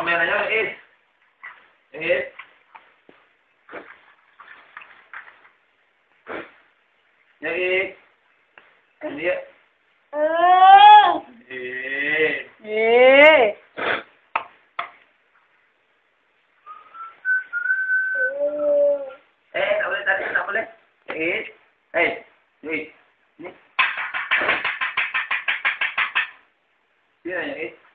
Mamaya na yun. Is. Is. Yang is. Hindi. Tak boleh tarik, tak boleh. Is. Is. Ni. Sini yang is.